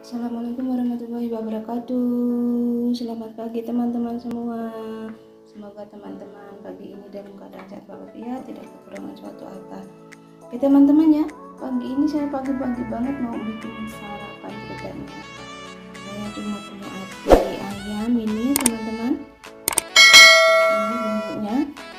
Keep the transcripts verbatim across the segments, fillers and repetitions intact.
Assalamualaikum warahmatullahi wabarakatuh. Selamat pagi teman-teman semua. Semoga teman-teman pagi ini dalam keadaan sehat walafiat, tidak kekurangan suatu apa. Oke teman-teman ya, pagi ini saya pagi-pagi banget mau bikin sarapan sebenarnya. Saya cuma punya ati ayam ini teman-teman. Ini bumbunya.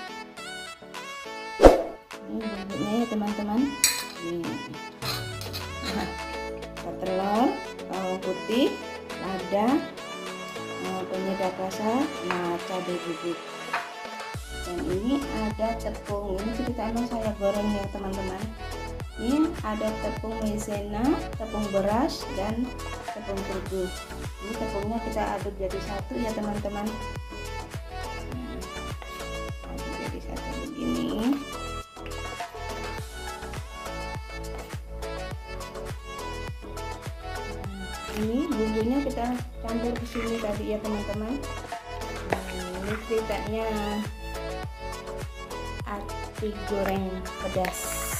Ini bumbunya ya teman-teman. Ini. Nah, telur, bawang putih, lada, penyedap rasa, nah cabai bubuk. Dan ini ada tepung, ini cerita emang saya goreng ya teman-teman. Ini ada tepung maizena, tepung beras, dan tepung terigu. Ini tepungnya kita aduk jadi satu ya teman-teman. Aduk jadi satu begini. Ini bumbunya kita campur ke sini tadi ya teman-teman. Ini ceritanya ati goreng pedas.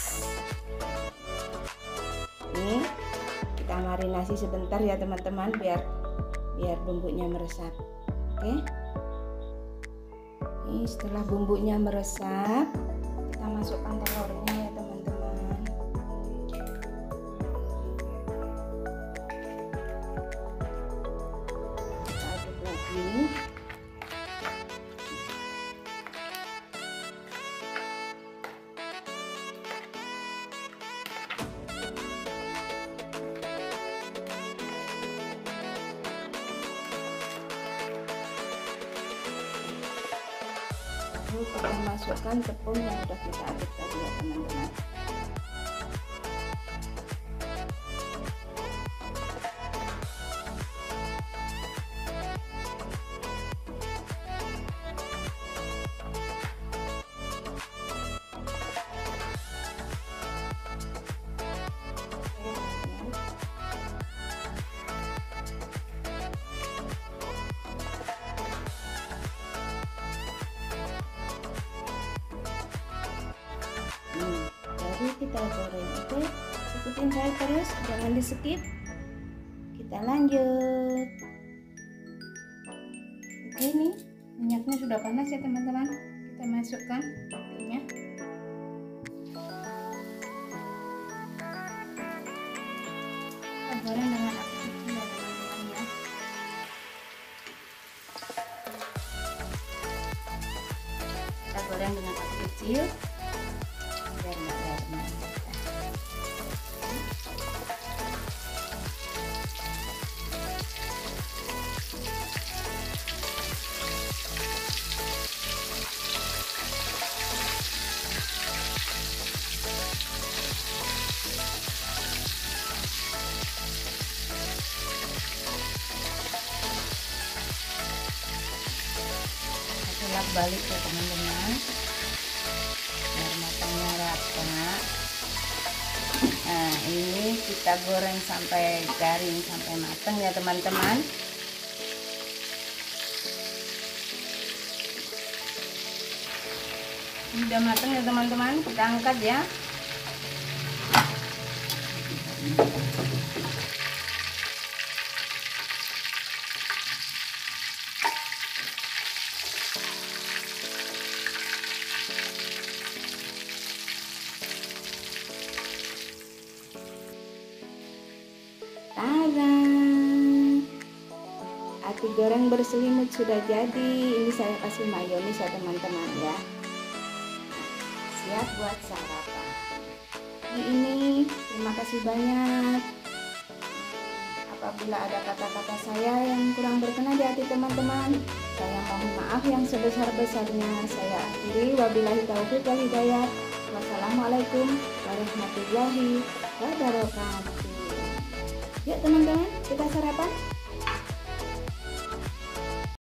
Ini kita marinasi sebentar ya teman-teman biar biar bumbunya meresap. Oke. Ini setelah bumbunya meresap, kita masukkan telurnya ya teman-teman. Ini lalu kita masukkan tepung yang sudah kita aduk tadi ya teman-teman. Jadi kita goreng, oke, ikutin saya terus, jangan di skip. Kita lanjut. Oke, nih minyaknya sudah panas ya teman-teman, kita masukkan minyak. Kita goreng dengan api kecil ya teman-teman ya. Kita goreng dengan api kecil biar nggak warna. Bolak balik ya teman-teman biar matangnya rata. Nah ini kita goreng sampai garing, sampai matang ya teman-teman. Ini udah matang ya teman-teman, kita angkat ya. Tada, ati goreng berselimut sudah jadi. Ini saya kasih mayonis ya teman-teman ya. Siap buat sarapan. Ini terima kasih banyak. Apabila ada kata-kata saya yang kurang berkenan di hati teman-teman, saya mohon maaf yang sebesar-besarnya. Saya akhiri, wabillahi taufiq wal hidayah. Wassalamualaikum warahmatullahi wabarakatuh. Yuk teman-teman, kita sarapan.